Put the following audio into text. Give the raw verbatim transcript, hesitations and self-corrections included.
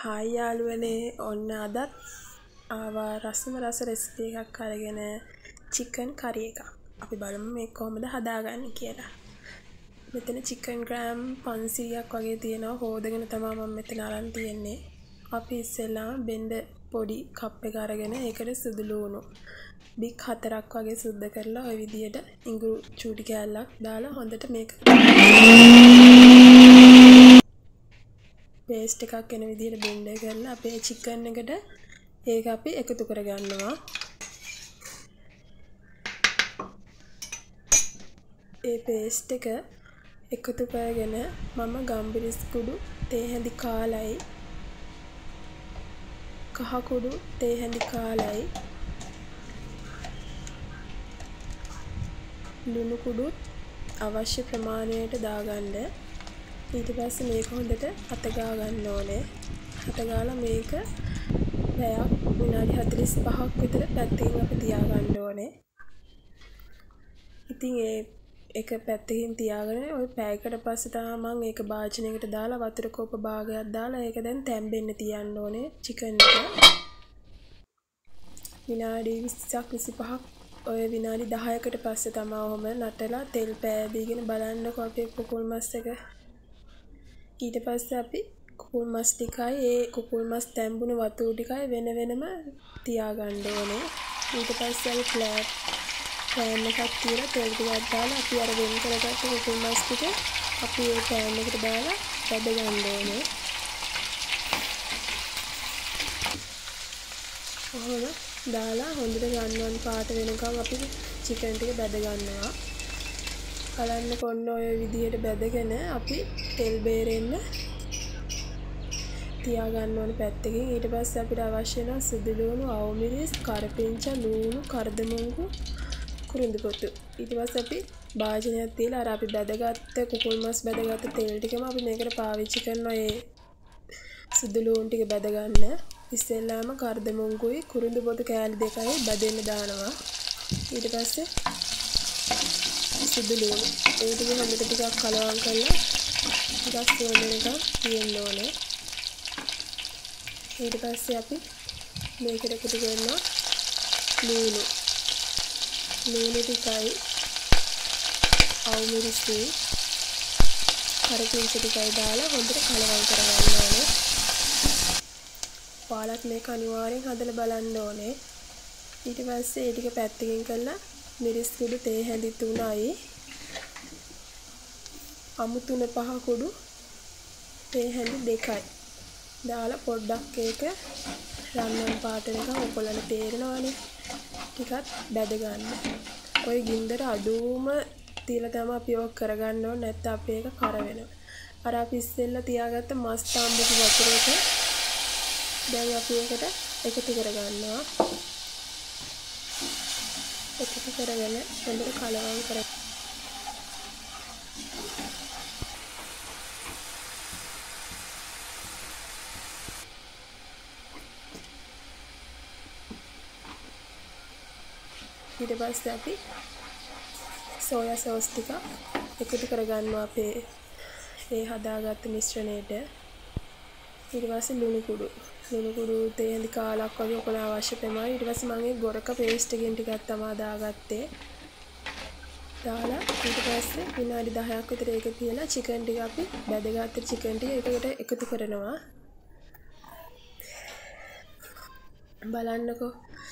Hi යාළුවනේ ඔන්න අදත් ආවා රසම රස රෙසිපි එකක් අරගෙන චිකන් කරි එකක්. අපි බලමු මේක කොහොමද හදාගන්නේ කියලා. මෙතන චිකන් ග්‍රෑම් පන්සීයක් වගේ තියෙනවා. හොදගෙන තමයි මම මෙතන අරන් තියන්නේ. අපි ඉස්සෙල්ලාම බෙන්ඩ පොඩි කප් එක අරගෙන ඒකට සුදු ලුණු බික් හතරක් වගේ සුද්ද කරලා ওই විදියට ඉඟුරු චූටි කෑල්ලක් දාලා හොඳට මේක පේස්ට් එකක් එන විදියට බෙන්ඩ් කරලා අපේ චිකන් එකට ඒක අපි එකතු කරගන්නවා. ඒ පේස්ට් එක එකතු කරගෙන මම ගම්බිරිස් කුඩු තේ හැඳි කාලයි කහ කුඩු තේ හැඳි කාලයි ලුණු කුඩුත් අවශ්‍ය ප්‍රමාණයට දාගන්න. ඊට පස්සේ මේක හොඳට අත ගා ගන්න ඕනේ. අත ගාලා මේක පැයක් විනාඩි හතළිස් පහක් විතර පැත්තකින් අපි තියා ගන්න ඕනේ. ඉතින් ඒ එක පැත්තකින් තියාගෙන ওই පැයකට පස්සේ තමයි මම ඒක භාජනයකට දාලා වතුර කෝප භාගයක් දාලා ඒක දැන් තැම්බෙන්න තියන්න ඕනේ චිකන් එක. විනාඩි විස්සක් විසිපහක් ඔය විනාඩි දහයකට පස්සේ තමයි ඔහොම නටලා තෙල් පෑදීගෙන බලන්නකො අපේ කුකුල් මස් එක. ඊට පස්සේ අපි කුකුල් මස් ටිකයි ඒ කුකුල් මස් තැම්බුණු වතුර ටිකයි වෙන වෙනම තියාගන්න ඕනේ. ඊට පස්සේ අපි ප්ලෑට් පෑන් එකක් තියලා තෙල් ටිකක් දාලා අපි අර වෙන් කරගත්ත කුකුල් මස් ටික අපි ඒ පෑන් එකට දාලා බැද ගන්න ඕනේ. ඔහොම දාලා හොඳට ගන්නවන් පාට වෙනකම් අපි චිකන් ටික බැද ගන්නවා. බලන්න කොන්න ඔය විදියට බැදගෙන අපි තෙල් බේරෙන්න තියා ගන්න ඕනේ පැත්තකින්. ඊට පස්සේ අපිට අවශ්‍ය වෙන සුදු ලුණු, අවු මිරිස්, කරපිංචා, ලුණු, කරදමුංගු, කුරුඳු පොතු. ඊට පස්සේ අපි භාජනයක් තියලා අර අපි බැදගත්ත කුකුල් මස් බැදගත්ත තෙල් ටිකම අපි මේකට පාවිච්චි කරනවා. ඒ සුදු ලුණු ටික බැද ගන්න. ඉස්සෙල්ලාම කරදමුංගුයි කුරුඳු පොතු කෑලි දෙකයි බදෙන්න දානවා. ඊට පස්සේ සුදු ලුණු ඒ ටික හොඳට ටිකක් කලවම් කරලා ටිකක් සෝලෙනකම් තියෙන්න ඕනේ. ඊට පස්සේ අපි මේකට එකතු කරනවා ලුණු ලුණු ටිකයි අවු මිරිස්යි කරපිංචා ටිකයි දාලා හොඳට කලවම් කරගන්න ඕනේ. ඔයාලත් මේක අනිවාර්යෙන් හදලා බලන්න ඕනේ. ඊට පස්සේ ඒ ටික පැත්තකින් කරලා මිරිස් කුඩු තේ හැඳි තුනයි අමු තුන පහ කුඩු තේ හැඳි දෙකයි දාලා පොඩ්ඩක් ඒක රන්වන් පාට වෙනකම් ඔයගොල්ලන්ට තේරෙනවනේ ටිකක් බැද ගන්න. ඔය ගින්දර අඩුම තියලා තමයි අපි ඔක් කරගන්න ඕනේ. නැත්නම් අපි ඒක කර වෙනවා. අර අපි ඉස්සෙල්ලා තියාගත්ත මස් තාම්බුකු වතුර එක දැන් අපි ඒකට එකතු කරගන්නවා. එකතු කරගෙන හොඳට කලවම් කරගන්න. ඊට පස්සේ අපි සෝයා සෝස් ටික එකතු කරගන්නවා අපේ ඒ හදාගත්ත මිශ්‍රණයට. ඊට පස්සේ ලුණු කුඩු ලුණු කුඩු තේ හැඳි කාලක් වගේ ඔයගොල්ලෝ අවශ්‍ය ප්‍රමාණය. ඊට පස්සේ මම ඒ ගොරක පේස්ට් එකෙන් ටිකක් තමයි දාගත්තේ. දාලා ඊට පස්සේ විනාඩි දහයක් විතර ඒක තියලා චිකන් ටික අපි බැදගත්ත චිකන් ටික ඒකට එකතු කරනවා. බලන්නකෝ